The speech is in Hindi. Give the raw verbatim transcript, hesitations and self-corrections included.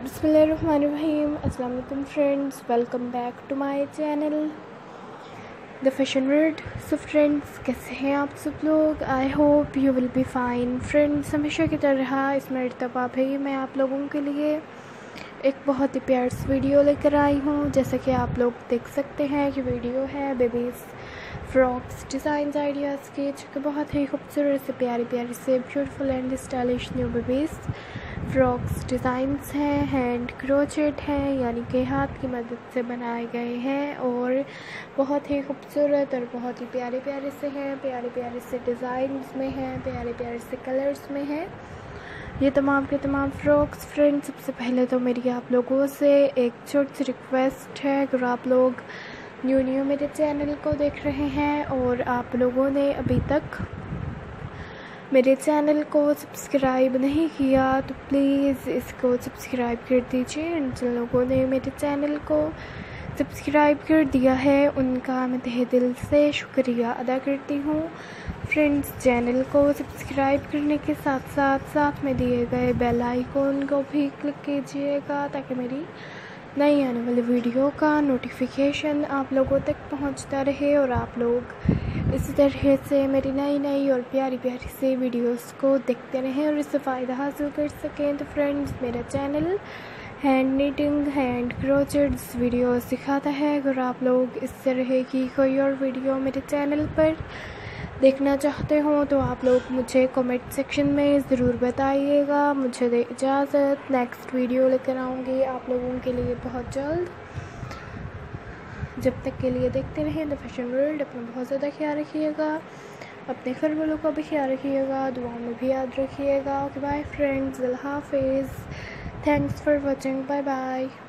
बिस्मिल्लाहिर्रहमानिर्रहीम। अस्सलाम वालेकुम friends, welcome back to my channel the fashion world. So friends, कैसे हैं आप सब लोग? I hope you will be fine. Friends, हमेशा की तरह इस मरतबा भी मैं आप लोगों के लिए एक बहुत ही प्यार सी वीडियो लेकर आई हूँ। जैसा कि आप लोग देख सकते हैं कि वीडियो है बेबीज़ फ्रॉक्स डिज़ाइन आइडियाज़ की, जो कि बहुत ही खूबसूरत से प्यारी प्यारी से beautiful and stylish new babies frocks designs हैं, हैंड क्रोचेट हैं, यानी कि हाथ की मदद से बनाए गए हैं और बहुत ही खूबसूरत और बहुत ही प्यारे प्यारे से हैं, प्यारे प्यारे से डिज़ाइंस में हैं, प्यारे प्यारे से कलर्स में हैं ये तमाम के तमाम फ्रॉक्स। फ्रेंड्स, सबसे पहले तो मेरी आप लोगों से एक छोटी सी रिक्वेस्ट है, अगर आप लोग न्यू न्यू मेरे चैनल को देख रहे हैं और आप लोगों ने अभी तक मेरे चैनल को सब्सक्राइब नहीं किया तो प्लीज़ इसको सब्सक्राइब कर दीजिए। जिन लोगों ने मेरे चैनल को सब्सक्राइब कर दिया है उनका मैं तहे दिल से शुक्रिया अदा करती हूँ। फ्रेंड्स, चैनल को सब्सक्राइब करने के साथ साथ साथ में दिए गए बेल आइकॉन को भी क्लिक कीजिएगा ताकि मेरी नई आने वाली वीडियो का नोटिफिकेशन आप लोगों तक पहुंचता रहे और आप लोग इसी तरह से मेरी नई नई और प्यारी प्यारी से वीडियोस को देखते रहें और इससे फ़ायदा हासिल कर सकें। तो फ्रेंड्स, मेरा channel hand knitting, hand crochets video सिखाता है। अगर आप लोग इस तरह की कोई और वीडियो मेरे चैनल पर देखना चाहते हो तो आप लोग मुझे कमेंट सेक्शन में ज़रूर बताइएगा। मुझे दे इजाज़त, नेक्स्ट वीडियो लेकर आऊँगी आप लोगों के लिए बहुत जल्द। जब तक के लिए देखते रहें द फैशन वर्ल्ड। अपना बहुत ज़्यादा ख्याल रखिएगा, अपने घर वालों का भी ख्याल रखिएगा, दुआओं में भी याद रखिएगा। ओके बाय फ्रेंड्स, अल्लाह हाफिज़, thanks for watching, bye bye.